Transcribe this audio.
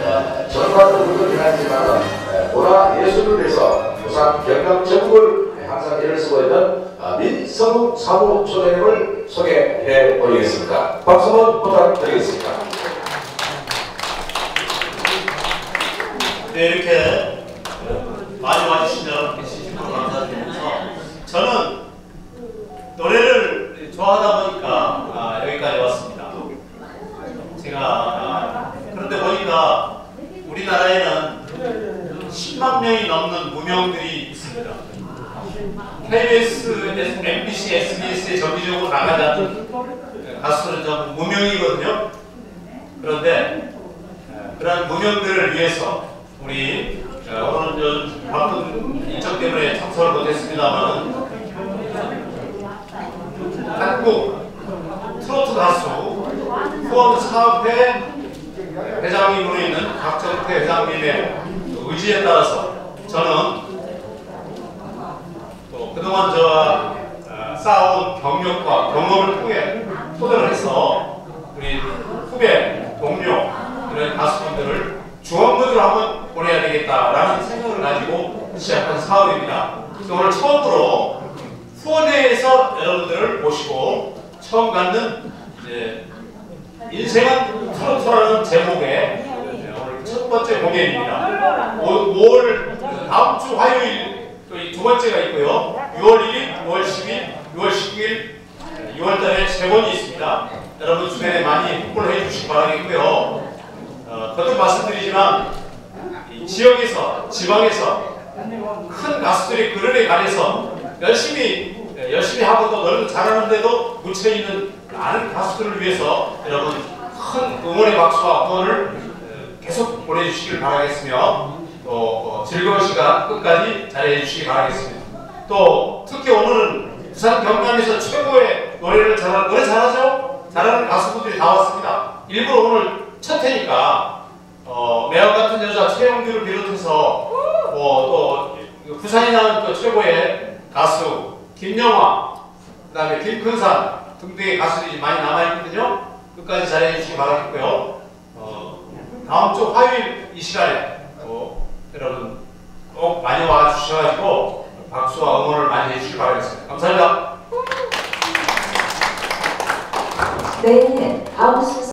전반적으로 그렇긴 하지만 문화예술을 위해서 부산 경남 전국을 항상 애를 쓰고 있는 민성욱 사무총장님을 소개해 보이겠습니다. 박수 한번 부탁드리겠습니다. 네, 이렇게 많이 와주시면 진심으로 감사드리면서 저는 노래를 좋아하다 보니까 여기까지 왔습니다. 제가 그런데 보니까 우리나라에는 10만 명이 넘는 무명들이 있습니다. KBS, MBC, SBS에 정기적으로 나가지 않는 가수들은 전부 무명이거든요. 그런데 그런 무명들을 위해서 우리 오늘은 요즘 바쁜 일정 때문에 참석을 못했습니다만 한국 트로트 가수 후원 사업회 회장님으로 있는 박정태 회장님의 의지에 따라서 저는 또 그동안 저와 쌓아온 경력과 경험을 통해 토대를 해서 우리 후배, 동료 이런 가수분들을 중원무대로 한번 보내야 되겠다라는 생각을 가지고 시작한 사업입니다. 오늘 처음으로 후원회에서 여러분들을 모시고 처음 갖는 인생은 트로트라는 제목의 오늘 첫 번째 공연입니다. 5월 다음 주 화요일 두 번째가 있고요. 6월 1일, 6월 10일, 6월 19일, 6월 달에 3번이 있습니다. 여러분 주변에 많이 홍보를 해주시기 바라겠고요. 거듭 말씀드리지만 이 지역에서, 지방에서 큰 가수들이 그늘에 가려서 열심히 하고 또 노래도 잘하는데도 묻혀있는 많은 가수들을 위해서 여러분 큰 응원의 박수와 후원을 계속 보내주시길 바라겠으며 또 즐거운 시간 끝까지 잘해 주시기 바라겠습니다. 또 특히 오늘은 부산 경남에서 최고의 노래 잘하죠? 잘하는 가수분들이 다 왔습니다. 일부러 오늘 첫 해니까 매화 같은 여자 최영규를 비롯해서 또 부산에 나온 또 최고의 가수 김영화, 그 다음에 김큰산 등등의 가수들이 많이 남아있거든요. 끝까지 잘해 주시기 바라겠고요. 다음 주 화요일 이 시간에 여러분 꼭 많이 와주셔가지고 박수와 응원을 많이 해주시기 바라겠습니다. 감사합니다. 네, 다음 순서